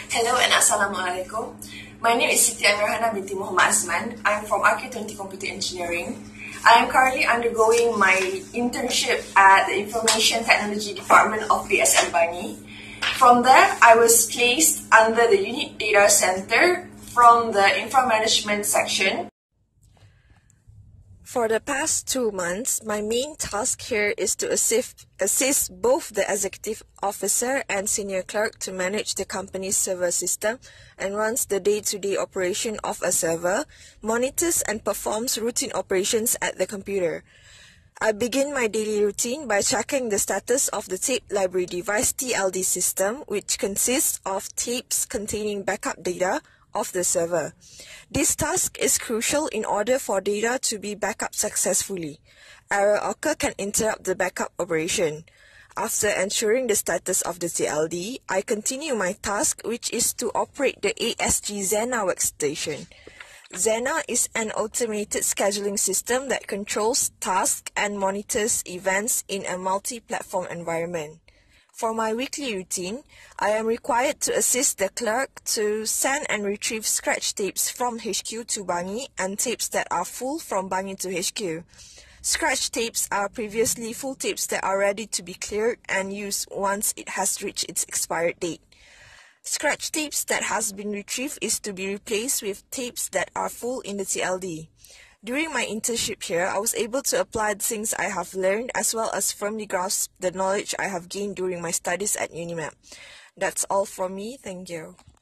Hello and Assalamualaikum. My name is Siti Amirhana binti Muhammad Azman. I'm from RK20 Computer Engineering. I am currently undergoing my internship at the Information Technology Department of BSM Bangi. From there, I was placed under the Unit Data Center from the Infra Management section. For the past 2 months, my main task here is to assist both the executive officer and senior clerk to manage the company's server system and runs the day-to-day operation of a server, monitors and performs routine operations at the computer. I begin my daily routine by checking the status of the Tape Library Device TLD system, which consists of tapes containing backup data of the server. This task is crucial in order for data to be backed successfully. Error occur can interrupt the backup operation. After ensuring the status of the TLD, I continue my task, which is to operate the ASG Xena workstation. Xena is an automated scheduling system that controls tasks and monitors events in a multi-platform environment. For my weekly routine, I am required to assist the clerk to send and retrieve scratch tapes from HQ to Bangi and tapes that are full from Bangi to HQ. Scratch tapes are previously full tapes that are ready to be cleared and used once it has reached its expired date. Scratch tapes that has been retrieved is to be replaced with tapes that are full in the TLD. During my internship here, I was able to apply the things I have learned as well as firmly grasp the knowledge I have gained during my studies at UNIMAP. That's all from me. Thank you.